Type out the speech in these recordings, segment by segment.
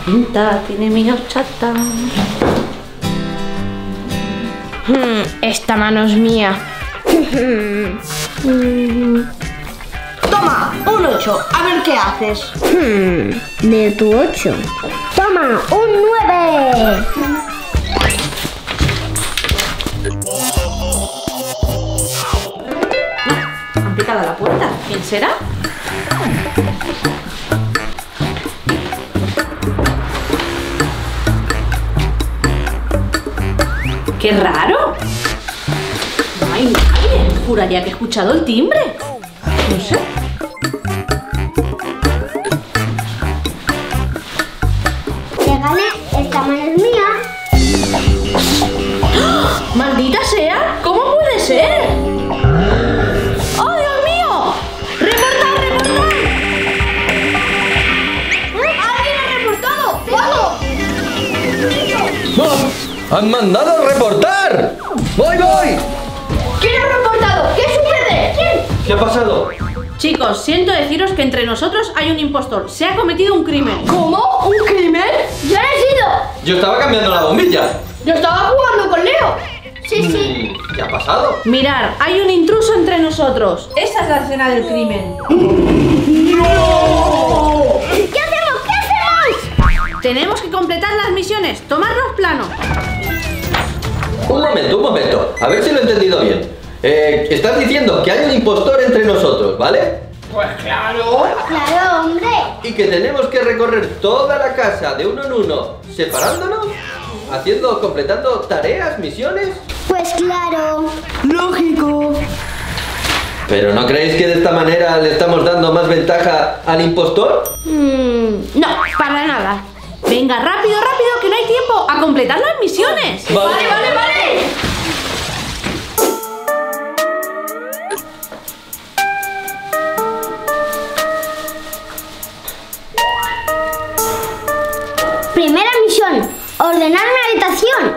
pinta tiene mi horchata. Esta mano es mía. Toma, un 8. A ver qué haces. De tu 8. Toma, un 9. Han picado a la puerta. ¿Quién será? ¡Qué raro! No hay nadie. Juraría que he escuchado el timbre. No sé. Te gané, esta mano es mía. ¡Ah! ¡Maldita sea! ¿Cómo puede ser? ¡Oh, Dios mío! ¡Reportar, reportar! ¡Alguien ha reportado! ¡Vamos! ¡No! ¡Han mandado a reportar! ¡Voy, voy! ¿Quién ha reportado? ¿Qué sucede? ¿Quién? ¿Qué ha pasado? Chicos, siento deciros que entre nosotros hay un impostor. Se ha cometido un crimen. ¿Cómo? ¿Un crimen? ¡Yo no he sido! Yo estaba cambiando la bombilla. ¡Yo estaba jugando con Leo! Sí. ¿Qué ha pasado? Mirad, hay un intruso entre nosotros. Esa es la escena del crimen. ¿Qué hacemos? ¿Qué hacemos? Tenemos que completar las misiones. Tomadnos plano. Un momento. A ver si lo he entendido bien. Estás diciendo que hay un impostor entre nosotros, ¿vale? Pues claro. Claro, hombre. Y que tenemos que recorrer toda la casa de uno en uno, separándonos, completando tareas, misiones. Pues claro. Lógico. ¿Pero no creéis que de esta manera le estamos dando más ventaja al impostor? No, para nada. Venga, rápido, que no hay tiempo. A completar las misiones. Vale. Primera misión. Ordenar mi habitación.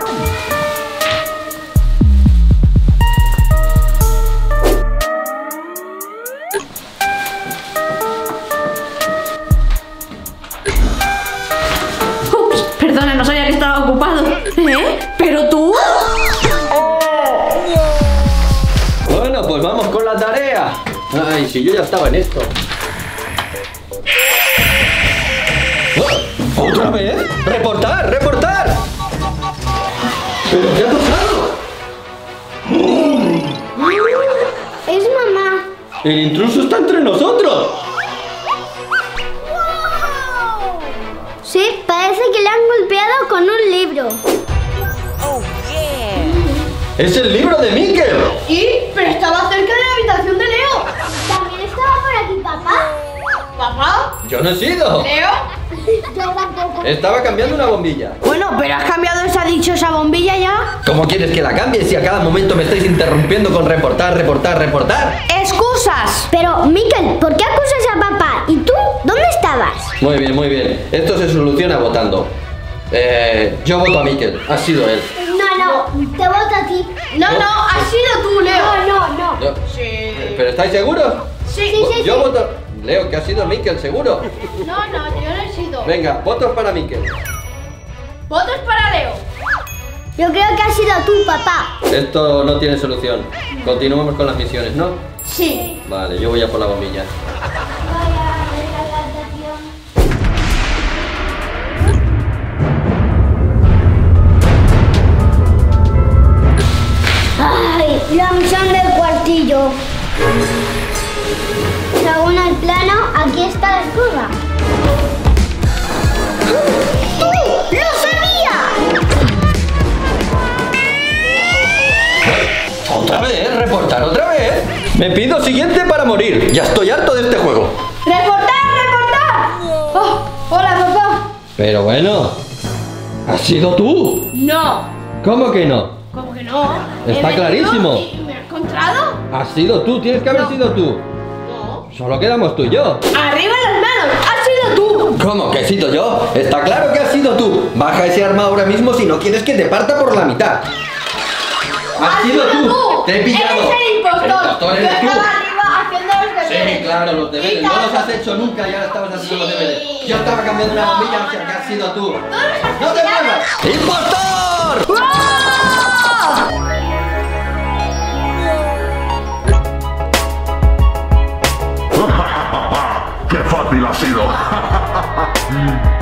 Ups, perdona, no sabía que estaba ocupado. ¿Pero tú? Bueno, pues vamos con la tarea. Ay, si yo ya estaba en esto. ¡Oh! ¿Otra vez? ¡Reportar! ¿Pero qué ha pasado? Es mamá. ¡El intruso está entre nosotros! Sí, parece que le han golpeado con un libro. ¡Es el libro de Mikel! Pero estaba cerca de la habitación de Leo. ¿También estaba por aquí papá? ¿Papá? ¡Yo no he sido! ¿Leo? Yo tampoco. Estaba cambiando una bombilla. Bueno, pero has cambiado esa dichosa bombilla ya. ¿Cómo quieres que la cambie si a cada momento me estáis interrumpiendo con reportar? ¡Excusas! Pero, Mikel, ¿por qué acusas a papá? ¿Y tú? ¿Dónde estabas? Muy bien. Esto se soluciona votando. Yo voto a Mikel. Ha sido él. No, te voto a ti. No, has sido tú, Leo. No. Yo- Sí. ¿Pero estáis seguros? Sí. Yo voto... Leo, que ha sido Mikel, seguro. No, yo no he sido. Venga, votos para Mikel. Votos para Leo. Yo creo que has sido tú, papá. Esto no tiene solución. Continuamos con las misiones, ¿no? Sí. Vale, yo voy a por la bombilla. Ay, la misión del cuartillo. Según el plano, aquí está la escoba. ¡Tú! ¡Lo sabía! ¿Otra vez? ¿Reportar otra vez? Me pido siguiente para morir. Ya estoy harto de este juego. ¡Reportar! Oh, hola, papá. Pero bueno, has sido tú. No. ¿Cómo que no? ¿Cómo que no? Está clarísimo. ¿Me has encontrado? Has sido tú, tienes que haber sido tú. No. Solo quedamos tú y yo. ¡Arriba las manos! ¡Has sido tú! ¿Cómo que he sido yo? Está claro que has sido tú. Baja ese arma ahora mismo si no quieres que te parta por la mitad. ¡Has sido tú! ¡Te he pillado! ¡Eres el impostor! El impostor eres Yo tú. estaba arriba haciendo los deberes. Sí, claro, los deberes. Y No tal. los has hecho nunca y ahora estabas haciendo los Sí. deberes. Yo estaba cambiando una bombilla, o sea que has sido tú. ¡No te muevas! ¡Impostor! ¡Qué fácil ha sido!